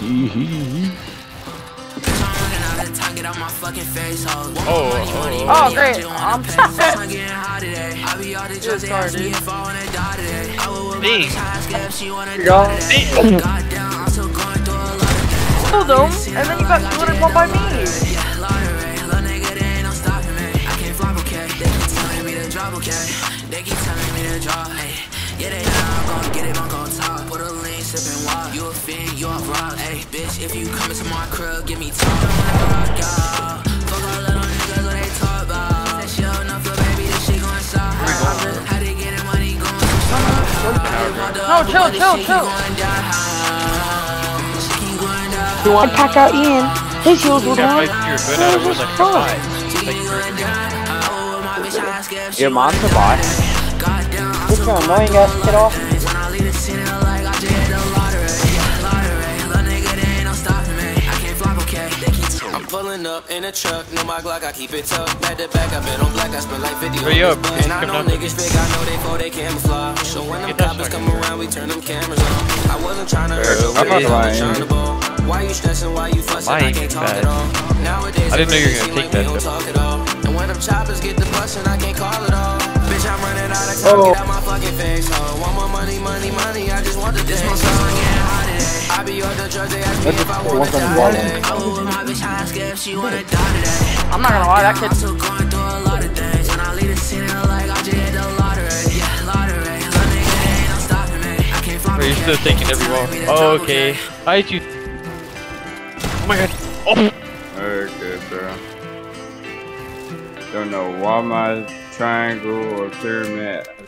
Oh, great. Killed him, and then you got 201 by me. They keep telling me to drop, hey. Yeah, they know I'm gon' get it, I'm gon' talk. Put a lean, sippin' wild. You a fiend, you a rock, hey. Bitch, if you come into my crib, give me talk. I wanna rock, y'all. Fuck all little niggas, what they talk about. That shit enough for baby, this shit gon' stop. How they getting money going so no, chill. You want to pack out Ian? His heels were down. Your mom's a bot. It's so annoying, guys. Get off. I'm pulling up in a truck, know my Glock, I keep it tucked. Back to back, I bet on black, I spend like 50 on this. And I know niggas fake, I know they for they camouflage. So when them coppers come around, we turn them cameras on. I wasn't trying to hurt you, I was trying to ball. Why you stressing, why you fussing, I can't talk at all. Nowadays, I didn't know you were gonna take that. Talk at all. And when them choppers get the bustin', I can't call it all. Bitch, I'm running out of time, get out my fucking face. Want more money, I just want the this my song, yeah, hot today. I be on the drugs, they ask me if I want to die today. I was with my bitch, I ask if she wanna die today. I'm not gonna lie, that kid's still going through a lot of things. When I leave the scene, like I just hit the lottery. Yeah, lottery. Little nigga, ain't no stopping me. I can't find me. You're still thinking every wall. Oh, okay. Why did you? Oh my god. Oh. Okay, bro. Don't know why my triangle or pyramid